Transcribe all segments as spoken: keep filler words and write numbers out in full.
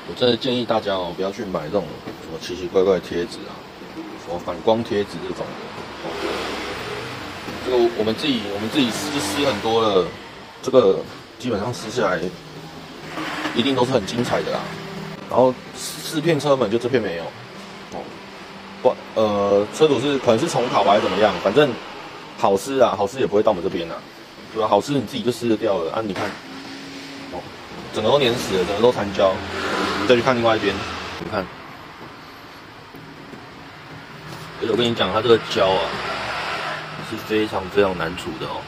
我真的建议大家哦，不要去买这种什么奇奇怪怪的贴纸啊，什么反光贴纸这种的。哦，这个我们自己我们自己撕撕很多了，这个基本上撕下来一定都是很精彩的啦。然后四片车门就这片没有，哦，不呃车主是可能是重考还是怎么样，反正好撕啊，好撕也不会到我们这边啊，对吧？好撕你自己就撕得掉了啊，你看，哦，整个都粘死了，整个都残胶。你再去看另外一边，你看，而且我跟你讲，它这个胶啊是非常非常难除的哦，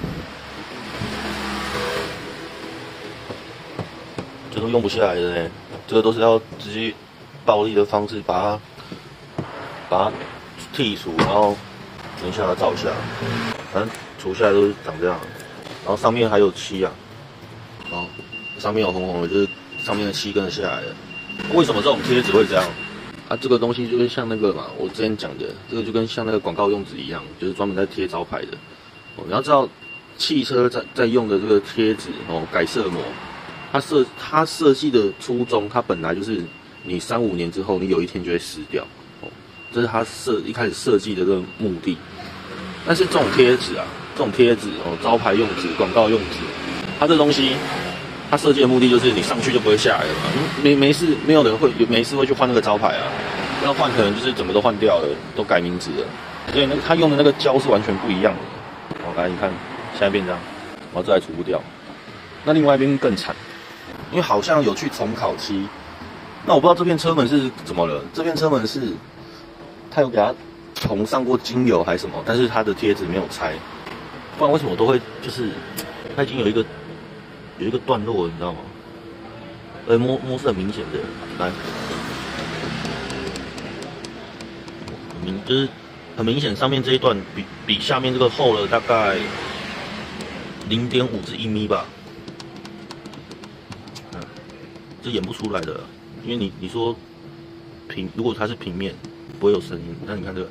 这都用不下来的嘞，这个都是要直接暴力的方式把它把它剔除，然后等一下它照一下，反正除下来都是长这样，然后上面还有漆啊，哦，上面有红红的，就是上面的漆跟着下来了。为什么这种贴纸会这样？啊，这个东西就跟像那个嘛，我之前讲的，这个就跟像那个广告用纸一样，就是专门在贴招牌的。哦，你要知道，汽车在在用的这个贴纸哦，改色膜，它设它设计的初衷，它本来就是你三五年之后，你有一天就会撕掉。哦，这是它设一开始设计的这个目的。但是这种贴纸啊，这种贴纸哦，招牌用纸、广告用纸，它这东西。它设计的目的就是你上去就不会下来了嘛，没没事，没有人会没事会去换那个招牌啊，要换可能就是整个都换掉了，都改名字了，所以那他用的那个胶是完全不一样的。哦，来你看，现在变这样，然后这还除不掉，那另外一边更惨，因为好像有去重烤漆，那我不知道这片车门是怎么了，这片车门是他有给它重上过精油还是什么，但是它的贴纸没有拆，不然为什么我都会就是它已经有一个。有一个段落，你知道吗？呃，摸摸是很明显的，来，很明就是很明显，上面这一段比比下面这个厚了大概零点五至一米吧。嗯，这演不出来的，因为你你说平，如果它是平面，不会有声音。那你看这个，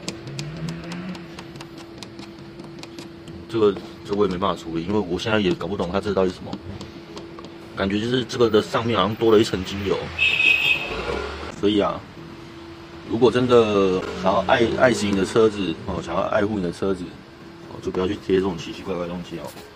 这个。这我也没办法处理，因为我现在也搞不懂它这到底是什么，感觉就是这个的上面好像多了一层精油，所以啊，如果真的想要爱爱惜你的车子哦，想要爱护你的车子哦，就不要去贴这种奇奇怪怪的东西哦。